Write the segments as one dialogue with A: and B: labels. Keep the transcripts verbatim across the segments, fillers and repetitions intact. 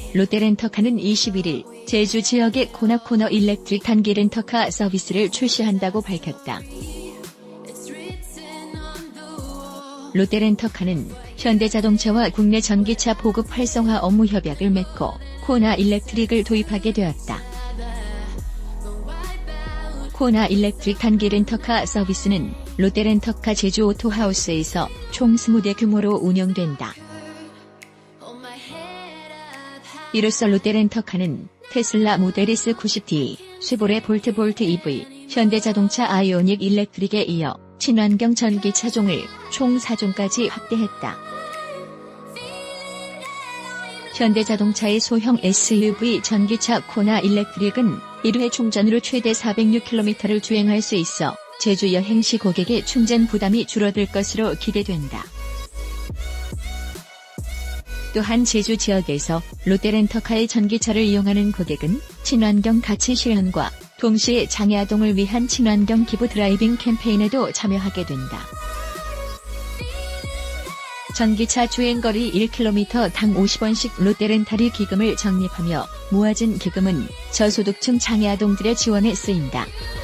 A: 롯데렌터카는 이십일일 제주 지역에 코나코너 일렉트릭 단기 렌터카 서비스를 출시한다고 밝혔다. 롯데렌터카는 현대자동차와 국내 전기차 보급 활성화 업무 협약을 맺고 코나 일렉트릭을 도입하게 되었다. 코나 일렉트릭 단기 렌터카 서비스는 롯데렌터카 제주 오토하우스에서 총 이십 대 규모로 운영된다. 이로써 롯데렌터카는 테슬라 모델 S 구십 디, 쉐보레 볼트 볼트 이브이, 현대자동차 아이오닉 일렉트릭에 이어 친환경 전기 차종을 총 사 종까지 확대했다. 현대자동차의 소형 에스유브이 전기차 코나 일렉트릭은 일 회 충전으로 최대 사백육 킬로미터를 주행할 수 있어 제주 여행 시 고객의 충전 부담이 줄어들 것으로 기대된다. 또한 제주 지역에서 롯데렌터카의 전기차를 이용하는 고객은 친환경 가치 실현과 동시에 장애아동을 위한 친환경 기부 드라이빙 캠페인에도 참여하게 된다. 전기차 주행거리 일 킬로미터당 오십 원씩 롯데렌탈이 기금을 적립하며 모아진 기금은 저소득층 장애아동들의 지원에 쓰인다.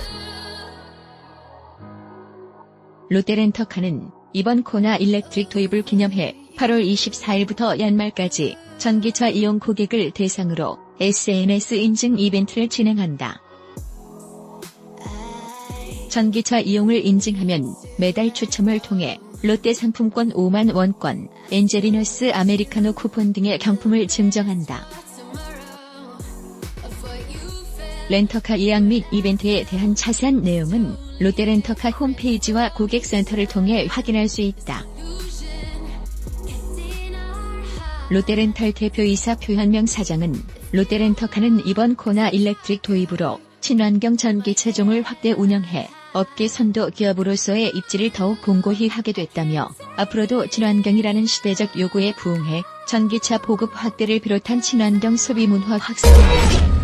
A: 롯데렌터카는 이번 코나 일렉트릭 도입을 기념해 팔월 이십사일부터 연말까지 전기차 이용 고객을 대상으로 에스엔에스 인증 이벤트를 진행한다. 전기차 이용을 인증하면 매달 추첨을 통해 롯데 상품권 오만 원권, 엔젤리너스 아메리카노 쿠폰 등의 경품을 증정한다. 렌터카 예약 및 이벤트에 대한 자세한 내용은 롯데렌터카 홈페이지와 고객센터를 통해 확인할 수 있다. 롯데렌탈 대표이사 표현명 사장은 롯데렌터카는 이번 코나 일렉트릭 도입으로 친환경 전기 차종을 확대 운영해 업계 선도 기업으로서의 입지를 더욱 공고히 하게 됐다며 앞으로도 친환경이라는 시대적 요구에 부응해 전기차 보급 확대를 비롯한 친환경 소비 문화 확산을